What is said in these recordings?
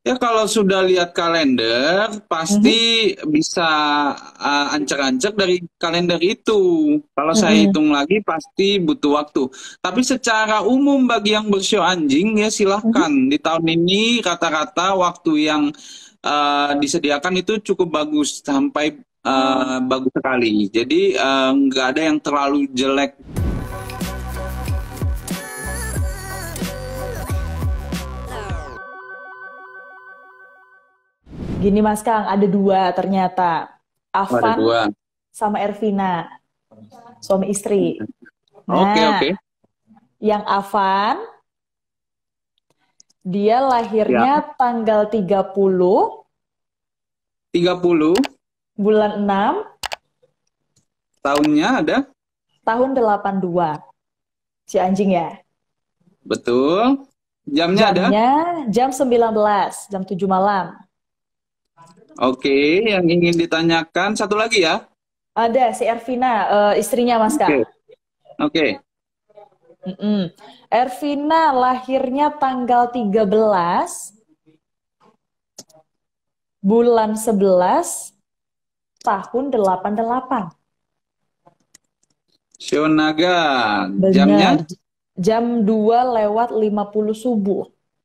Ya kalau sudah lihat kalender pasti Mhm. bisa ancak-ancak dari kalender itu. Kalau saya Mm-mm. hitung lagi pasti butuh waktu. Tapi secara umum bagi yang bersio anjing ya silahkan. Mhm. Di tahun ini rata-rata waktu yang disediakan itu cukup bagus sampai Oh. bagus sekali. Jadi nggak ada yang terlalu jelek. Gini Mas Kang, ada dua ternyata. Oh, ada Afan dua. sama Ervina, suami istri. Oke, Nah, oke. yang Afan, dia Ya, lahirnya tanggal 30 30 bulan 6 tahunnya ada. tahun 82. Si anjing ya. Betul. Jamnya ada. Jamnya jam 19, jam 7 malam. Oke, yang ingin ditanyakan satu lagi ya. Ada si Ervina, istrinya Mas Kang. Oke, oke. Mm-mm. Ervina lahirnya tanggal 13 bulan 11 tahun 88. Sionaga, jamnya? Benar. Jam 2:50 subuh.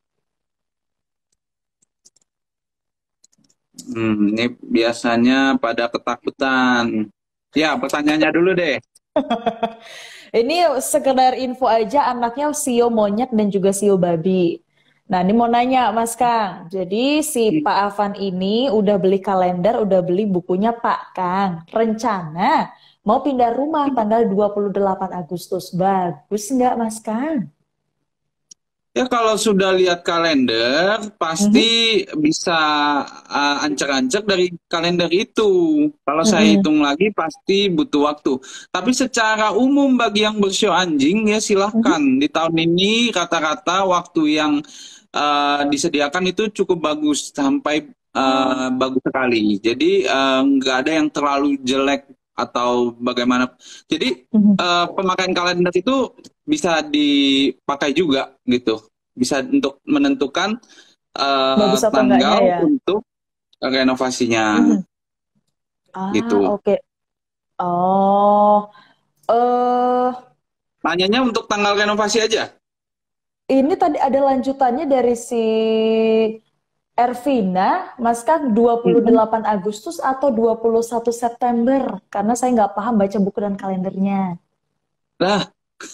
Ini biasanya pada ketakutan. Ya, pertanyaannya dulu deh. Ini sekedar info aja, anaknya sio monyet dan juga sio babi. Nah, ini mau nanya Mas Kang. Jadi si Pak Afan ini udah beli kalender, udah beli bukunya Pak Kang. Rencana mau pindah rumah tanggal 28 Agustus. Bagus nggak Mas Kang? Ya kalau sudah lihat kalender Mhm. pasti bisa ancak-ancak dari kalender itu. Kalau saya Mm-mm. hitung lagi pasti butuh waktu. Tapi secara umum bagi yang bersio anjing ya silahkan. Mhm. Di tahun ini rata-rata waktu yang disediakan itu cukup bagus sampai Oh. bagus sekali. Jadi nggak ada yang terlalu jelek atau bagaimana. Jadi Mhm. pemakaian kalender itu bisa dipakai juga gitu. Bisa untuk menentukan Bagus atau enggaknya tanggal ya? untuk renovasinya Mhm. Ah, gitu. oke. Oh, eh Tanyanya untuk tanggal renovasi aja. ini tadi ada lanjutannya dari si Ervina, Mas kan Mm-mm. 28 Agustus atau 21 September? Karena saya nggak paham baca buku dan kalendernya. Lah,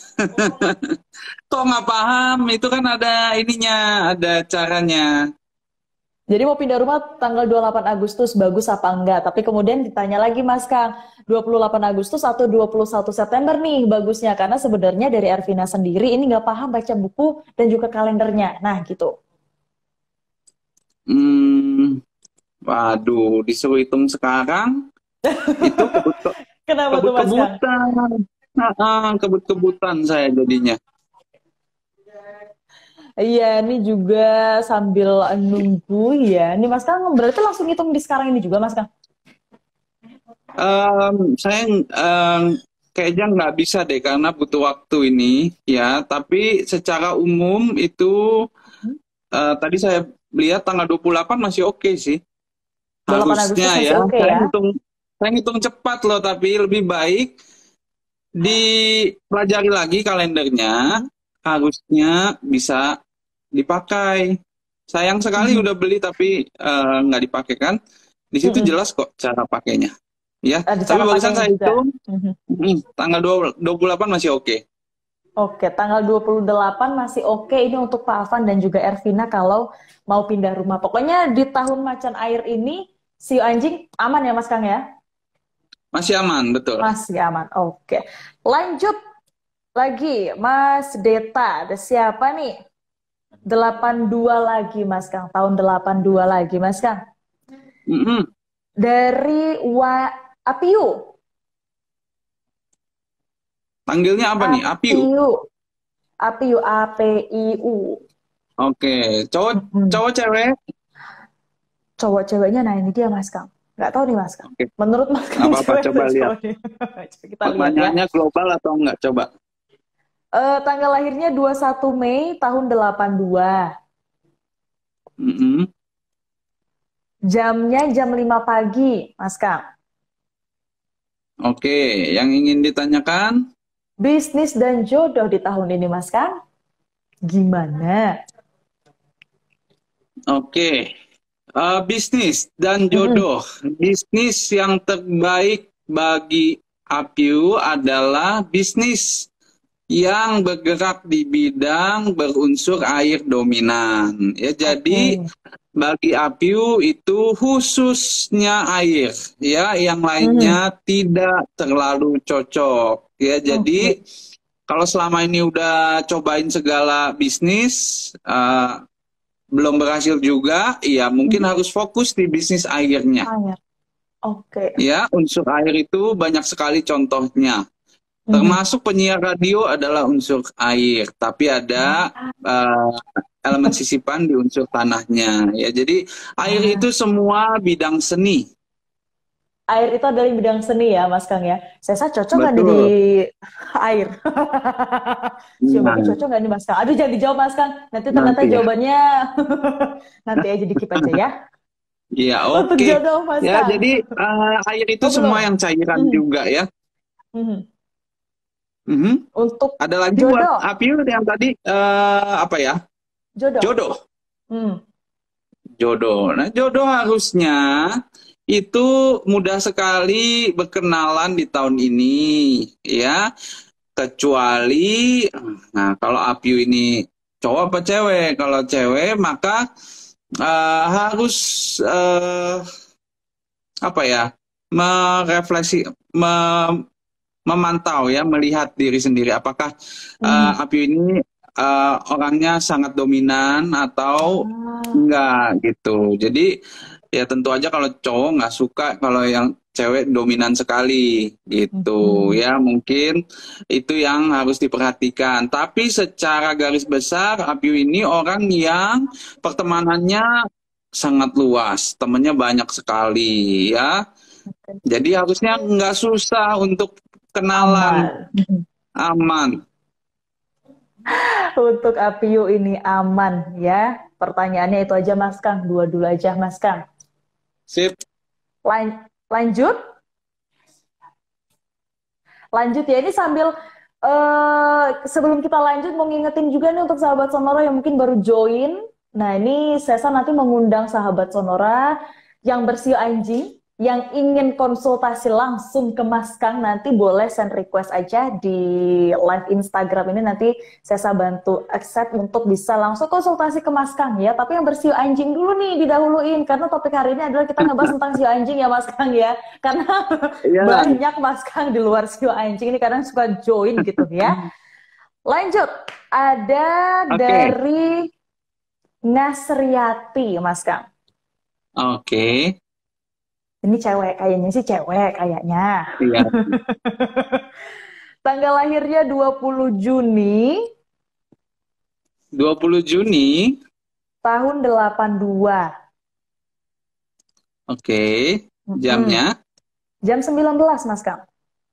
kok nggak paham? Itu kan ada ininya, ada caranya. Jadi mau pindah rumah tanggal 28 Agustus, bagus apa enggak? Tapi kemudian ditanya lagi Mas Kang, 28 Agustus atau 21 September nih bagusnya? Karena sebenarnya dari Ervina sendiri ini nggak paham baca buku dan juga kalendernya. Nah gitu. Hmm, waduh, disuruh hitung sekarang, itu Kenapa tuh Mas Kang? kebut-kebutan. Kebut-kebutan saya jadinya. Iya, ini juga sambil nunggu ya. Ini Mas Kang berarti langsung hitung di sekarang ini juga Mas Kang? Saya kayaknya nggak bisa deh karena butuh waktu ini ya. Tapi secara umum itu tadi saya lihat tanggal 28 masih oke sih. 28 Harusnya Agustus ya. masih oke ya? Saya ngitung cepat loh, tapi lebih baik dipelajari lagi kalendernya. Mhm. Harusnya bisa dipakai. Sayang sekali Mhm. udah beli tapi nggak dipakai kan. Di situ Mhm. jelas kok cara pakainya. Ya, Ada tapi cara barusan pakainya saya juga. hitung. Mhm. Tanggal 28 masih oke. Oke, tanggal 28 masih oke ini untuk Pak Afan dan juga Ervina kalau mau pindah rumah. Pokoknya di tahun macan air ini si anjing aman ya Mas Kang ya? Masih aman, betul. Masih aman. Oke. Lanjut lagi Mas Deta. Ada siapa nih? 82 lagi Mas Kang. Tahun 82 lagi Mas Kang. Mm-mm. Dari Apiu. Panggilnya apa nih? Apiu. Apiu. Apiu. APIU. Oke, cowok Mm-mm. cowok cewek. Cowok ceweknya, nah ini dia Mas Kang. Nggak tahu nih Mas Kang. Oke, Menurut Mas nggak Kang apa-apa. cewek Coba atau lihat. cowok nih? Coba kita lihat ya. Pertanyaannya global atau enggak? Coba. Tanggal lahirnya 21 Mei tahun 82. Mm-mm. Jamnya jam 5 pagi, Mas Kang. Oke, yang ingin ditanyakan? Bisnis dan jodoh di tahun ini, Mas Kang. Gimana? Oke. Bisnis dan Mm-mm. jodoh. Bisnis yang terbaik bagi Apiu adalah bisnis yang bergerak di bidang berunsur air dominan. Ya, jadi Oke. bagi Apiu itu khususnya air, ya, yang Mm. lainnya tidak terlalu cocok. Ya, Oke. jadi kalau selama ini udah cobain segala bisnis, belum berhasil juga, ya mungkin Mm. harus fokus di bisnis airnya. Air. Oke. Ya, unsur air itu banyak sekali contohnya. Mhm. Termasuk penyiar radio adalah unsur air, tapi ada eh, elemen sisipan di unsur tanahnya. Ya, jadi air Ah, itu semua bidang seni. air itu adalah bidang seni ya, Mas Kang ya. Saya cocok nggak nih di Betul. air? Nah, Siomami cocok nggak nih, Mas Kang? Aduh, jangan dijawab, Mas Kang. Nanti ternyata nanti ya. jawabannya nanti aja dikip aja ya. Iya, Untuk oke. jodoh, Mas Ya, Kang. jadi air itu Oh, semua belum. yang cairan Mhm. juga ya. Mhm. Mhm. Untuk Ada lagi buat jodoh, Apiu yang tadi apa ya? jodoh. Jodoh. Hmm. Jodoh. Nah, jodoh harusnya itu mudah sekali berkenalan di tahun ini, ya. Kecuali, nah kalau Apiu ini cowok apa cewek? Kalau cewek maka harus eh, apa ya? Merefleksi, memantau ya, melihat diri sendiri. Apakah Mhm. Apiu ini orangnya sangat dominan atau Ah. enggak gitu. Jadi ya tentu aja kalau cowok nggak suka kalau yang cewek dominan sekali gitu Mhm. ya, mungkin itu yang harus diperhatikan. Tapi secara garis besar Apiu ini orang yang pertemanannya sangat luas, temennya banyak sekali ya. Jadi harusnya nggak susah untuk kenalan, Aman. Mhm. aman. Untuk Apiu ini aman ya. Pertanyaannya itu aja, Mas Kang. Dua dulu aja, Mas Kang. Sip. Lanjut. Lanjut ya, ini sambil sebelum kita lanjut mau ngingetin juga nih untuk sahabat Sonora yang mungkin baru join. Nah, ini Sesa nanti mengundang sahabat Sonora yang bersio anjing, yang ingin konsultasi langsung ke Mas Kang, nanti boleh send request aja di live Instagram ini, nanti Sesa bantu accept untuk bisa langsung konsultasi ke Mas Kang ya. Tapi yang bersio anjing dulu nih didahuluin, karena topik hari ini adalah kita ngebahas tentang sio anjing ya Mas Kang ya. Karena Ya, banyak Mas Kang di luar sio anjing ini kadang suka join gitu ya. Lanjut, ada oke. dari Nasriati Mas Kang. Oke. Ini cewek, kayaknya sih cewek kayaknya. Iya. Tanggal lahirnya 20 Juni 20 Juni. tahun 82. Oke. Mm-mm. Jamnya. Jam 19 Mas Kang.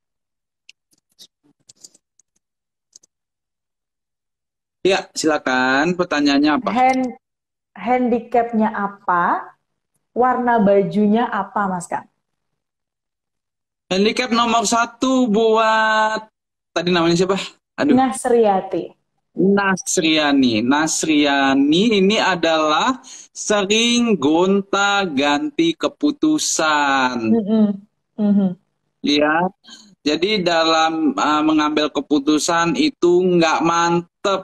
Ya, silakan. Pertanyaannya apa? Handicapnya apa? Warna bajunya apa Mas Kang? Handicap nomor satu buat tadi namanya siapa? Aduh, Nasriati. Nasriani. Nasriani ini adalah sering gonta-ganti keputusan. Mm-mm. Mhm. Ya, jadi dalam mengambil keputusan itu nggak mantep,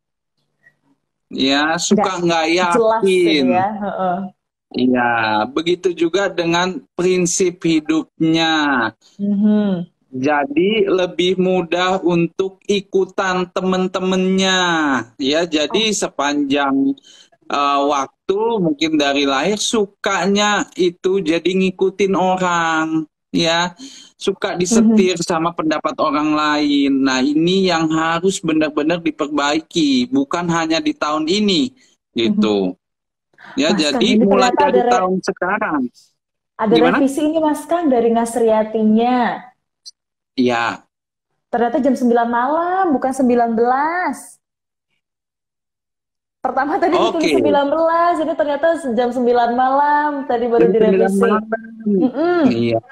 ya Nggak suka nggak jelas yakin. gitu ya. Heeh. Ya, begitu juga dengan prinsip hidupnya. Mhm. Jadi lebih mudah untuk ikutan temen-temennya. Ya, jadi Oh. sepanjang waktu mungkin dari lahir sukanya itu jadi ngikutin orang, ya, suka Mhm. disetir sama pendapat orang lain. Nah, ini yang harus benar-benar diperbaiki, bukan hanya di tahun ini, Mhm. gitu. Ya, Mas Kang, jadi ini mulai ternyata dari tahun sekarang. ada Gimana? revisi ini Mas Kang dari Nasriatinya. Ya, Ternyata jam 9 malam, bukan 19. Pertama tadi ditulis Oke. 19, ini ternyata jam 9 malam tadi baru Jam 9 direvisi. malam. Mm-mm. Iya.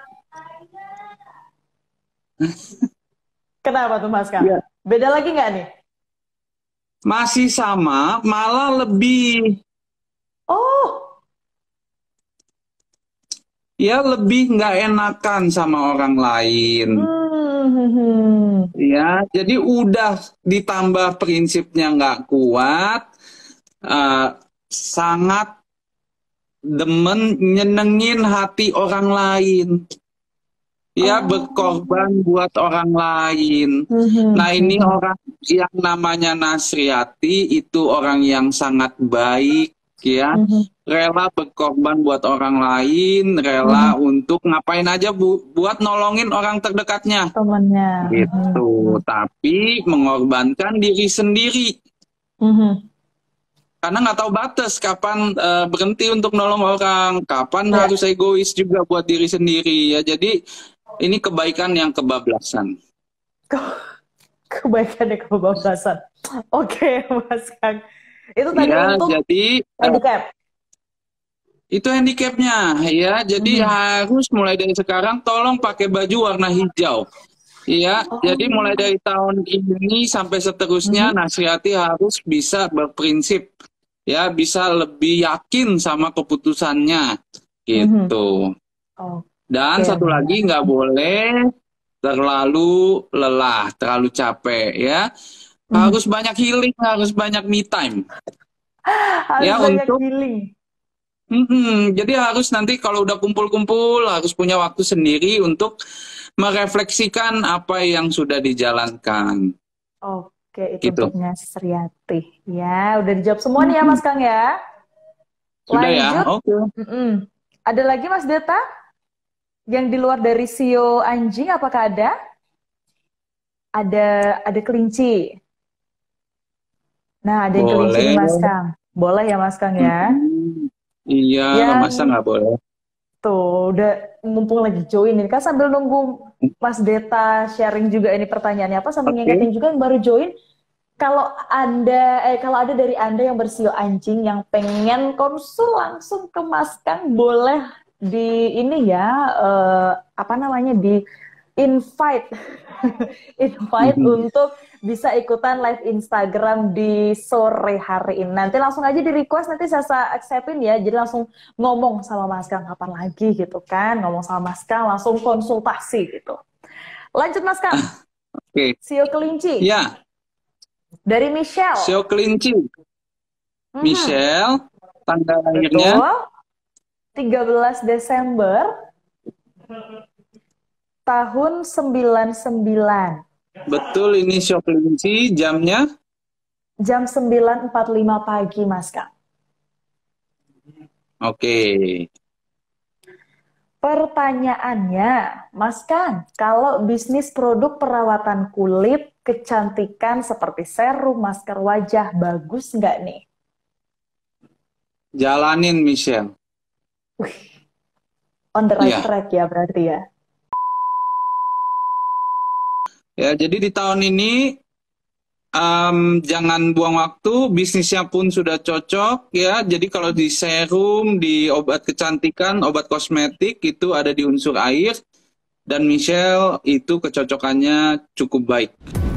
Kenapa tuh Mas Kang? Iya. Beda lagi nggak nih? Masih sama, malah lebih. Oh, Ya lebih nggak enakan sama orang lain. hmm. Ya, jadi udah ditambah prinsipnya nggak kuat, eh, sangat demen nyenengin hati orang lain. Ya, Oh, berkorban buat orang lain. Nah, ini hmm. orang yang namanya Nasriati itu orang yang sangat baik, ya. Hmm. Rela berkorban buat orang lain, Hmm. rela untuk ngapain aja buat nolongin orang terdekatnya. Temennya. Gitu. Tapi mengorbankan diri sendiri. Hmm. Karena nggak tahu batas kapan berhenti untuk nolong orang, kapan Ya, harus egois juga buat diri sendiri, ya. Jadi ini kebaikan yang kebablasan. kebaikan dan kebablasan. Oke, Mas Kang. Itu tadi Ya, untuk jadi handicap. itu handicapnya, ya. Jadi Mhm. harus mulai dari sekarang tolong pakai baju warna hijau. Iya, jadi mulai Oh. dari tahun ini sampai seterusnya Mhm. Nasriati harus bisa berprinsip, ya, bisa lebih yakin sama keputusannya, Mhm. gitu. Dan Oke, satu lagi Mas. nggak boleh terlalu lelah, terlalu capek, ya. Mhm. Harus banyak healing, harus banyak me time, Harus ya, banyak untuk healing. jadi harus nanti kalau udah kumpul-kumpul harus punya waktu sendiri untuk merefleksikan apa yang sudah dijalankan, Oke, itu gitu. untuk Nasriati. Ya, udah dijawab semua nih ya, Mhm. Mas Kang ya. Sudah ya, Lanjut. oke. Mm-mm. Ada lagi Mas Deta yang di luar dari sio anjing? Apakah ada? Ada kelinci. Nah, ada yang kelinci nih Boleh. Mas Kang. Boleh ya Mas Kang ya? Mhm. Iya, masa Yang nggak boleh? tuh udah mumpung lagi join ini kan sambil nunggu Mas Deta sharing juga ini pertanyaannya apa sambil Oke. ngingetin juga yang baru join kalau ada dari Anda yang bersio anjing yang pengen konsul langsung ke Mas Kang boleh di ini ya apa namanya di invite invite Mhm. untuk bisa ikutan live Instagram di sore hari ini. Nanti langsung aja di request, nanti saya acceptin ya. Jadi langsung ngomong sama Mas Kang kapan lagi gitu kan. Ngomong sama Mas Kang, langsung konsultasi gitu. Lanjut Mas Kang, Oke. Sio Kelinci Ya, dari Michelle. Sio kelinci. Mhm. Michelle, tanggal lahirnya. Betul, 13 Desember tahun 99. Betul, ini Sio kelinci. Jamnya. Jam 9.45 pagi Mas Kang. Oke. Pertanyaannya, Mas Kang, kalau bisnis produk perawatan kulit, kecantikan seperti serum, masker wajah, bagus nggak nih? Jalanin, Michelle. Wih, on the right Ya. track ya berarti ya. Ya, jadi di tahun ini jangan buang waktu, bisnisnya pun sudah cocok, ya. Jadi kalau di serum, di obat kecantikan, obat kosmetik itu ada di unsur air, dan Michelle itu kecocokannya cukup baik.